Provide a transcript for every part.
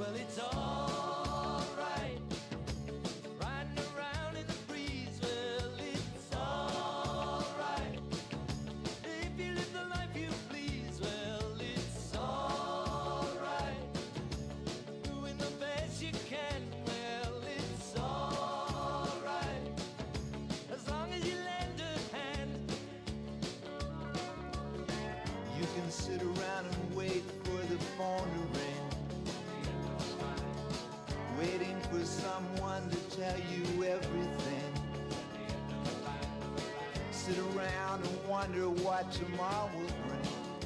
Well, it's alright, riding around in the breeze. Well, it's alright, if you live the life you please. Well, it's alright, doing the best you can. Well, it's alright, as long as you lend a hand. You can sit around and wait for the phone to ring, waiting for someone to tell you everything. Sit around and wonder what tomorrow will bring.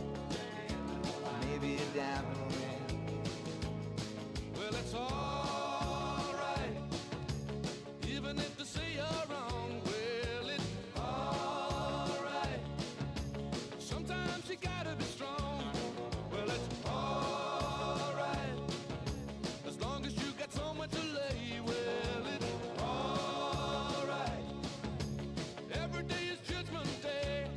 Maybe a diamond ring. Well, it's alright, even if they say you're wrong. Well, it's alright, sometimes you gotta be strong. Well, it's alright, as long as you got somewhere to lay. Well, it's alright, every day is Judgment Day.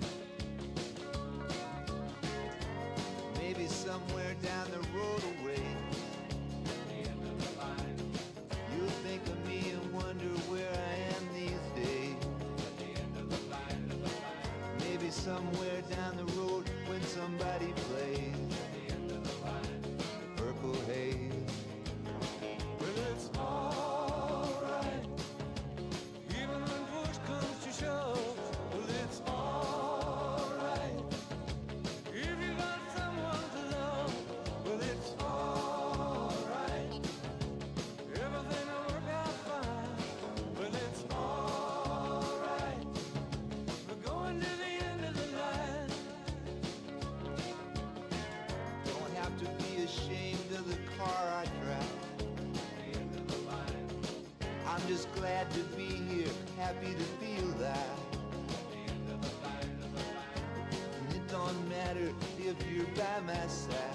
Maybe somewhere down the road away, you'll think of me and wonder where I am these days. Maybe somewhere down the road when somebody plays Purple Haze. Well, it's alright, even when push comes to shove. Well, it's alright, if you got someone to love. Well, it's alright, everything will work out fine. Well, it's alright, we're going to the end of the line. Don't have to be ashamed of the car I drive. I'm just glad to be here, happy to feel that. And it don't matter if you're by my side.